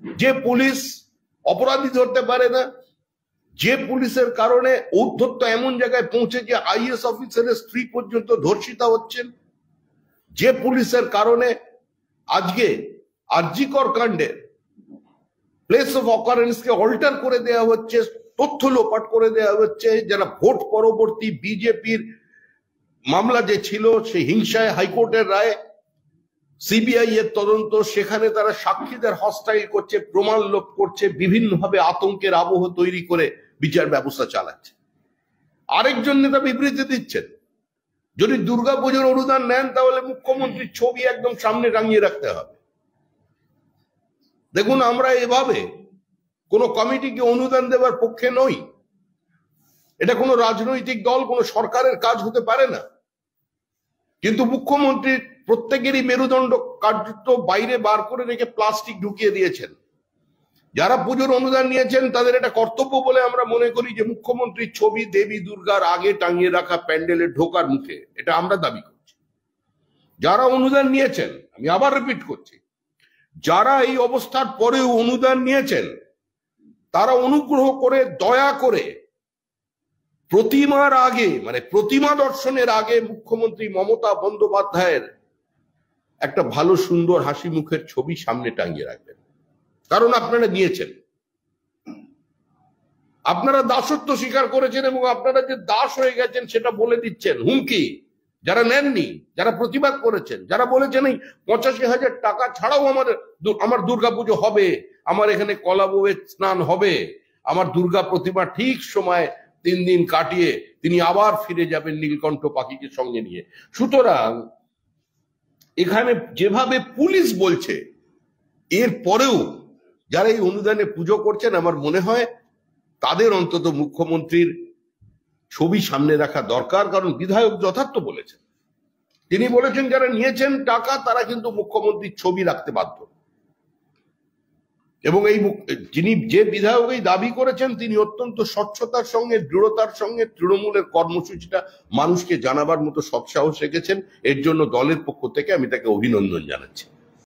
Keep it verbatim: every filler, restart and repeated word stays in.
যে পুলিশ অপরাধী ধরতে পারে না, যে পুলিশের কারণে ঔদ্ধত্য এমন জায়গায় পৌঁছে যে আইএস অফিসারের স্ত্রী পর্যন্ত ধর্ষিতা হচ্ছেন, যে পুলিশের কারণে আজকে আরজিকর কাণ্ডের প্লেস অফ অকারেন্সকে অল্টার করে দেওয়া হচ্ছে, তথ্য লোপাট করে দেওয়া হচ্ছে, যারা ভোট পরবর্তী বিজেপির মামলা যে ছিল সেই হিংসায় হাইকোর্টের রায়, সিবিআই এর তদন্ত, সেখানে তারা সাক্ষীদের হস্টাইল করছে, প্রমাণ লোপ করছে, বিভিন্নভাবে আতঙ্কের আবহ তৈরি করে বিচার ব্যবস্থা চালাচ্ছে। আরেকজন নেতা বিবৃতি দিচ্ছেন যদি দুর্গাপুজোর অনুদান নেন তাহলে মুখ্যমন্ত্রীর ছবি একদম সামনে টাঙিয়ে রাখতে হবে। দেখুন, আমরা এভাবে কোন কমিটিকে অনুদান দেওয়ার পক্ষে নই। এটা কোনো রাজনৈতিক দল, কোনো সরকারের কাজ হতে পারে না। কিন্তু মুখ্যমন্ত্রীর প্রত্যেকেরই মেরুদণ্ড কার্যত বাইরে বার করে রেখে প্লাস্টিক ঢুকিয়ে দিয়েছেন। যারা পুজোর অনুদান নিয়েছেন তাদের এটা কর্তব্য বলে আমরা মনে করি যে মুখ্যমন্ত্রীর ছবি দেবী দুর্গার আগে টাঙিয়ে রাখা প্যান্ডেলে ঢোকার মুখে, এটা আমরা দাবি করছি। যারা অনুদান নিয়েছেন, আমি আবার রিপিট করছি, যারা এই অবস্থার পরেও অনুদান নিয়েছেন তারা অনুগ্রহ করে দয়া করে প্রতিমার আগে, মানে প্রতিমা দর্শনের আগে মুখ্যমন্ত্রী মমতা বন্দ্যোপাধ্যায়ের একটা ভালো সুন্দর হাসি মুখের ছবি সামনে টাঙিয়ে রাখবেন। কারণ আপনারা নিয়েছেন, আপনারা দাসত্ব স্বীকার করেছেন এবং আপনারা যে দাস হয়ে গেছেন সেটা বলে দিচ্ছেন। হুমকি যারা নেননি, যারা প্রতিবাদ করেছেন, যারা বলেছেন এই পঁচাশি হাজার টাকা ছাড়াও আমার আমার দুর্গাপুজো হবে, আমার এখানে কলা বউয়ের স্নান হবে, আমার দুর্গা প্রতিমা ঠিক সময় তিন দিন কাটিয়ে তিনি আবার ফিরে যাবেন নীলকণ্ঠ পাখিকে সঙ্গে নিয়ে। সুতরাং এখানে যেভাবে পুলিশ বলছে, এর পরেও যারা এই অনুদানে পুজো করছেন, আমার মনে হয় তাদের অন্তত মুখ্যমন্ত্রীর ছবি সামনে রাখা দরকার। কারণ বিধায়ক যথার্থ বলেছেন, তিনি বলেছেন যারা নিয়েছেন টাকা তারা কিন্তু মুখ্যমন্ত্রীর ছবি রাখতে বাধ্য। এবং এই যিনি যে বিধায়ক এই দাবি করেছেন তিনি অত্যন্ত স্বচ্ছতার সঙ্গে, দৃঢ়তার সঙ্গে তৃণমূলের কর্মসূচিটা মানুষকে জানাবার মতো সৎসাহস রেখেছেন। এর জন্য দলের পক্ষ থেকে আমি তাকে অভিনন্দন জানাচ্ছি।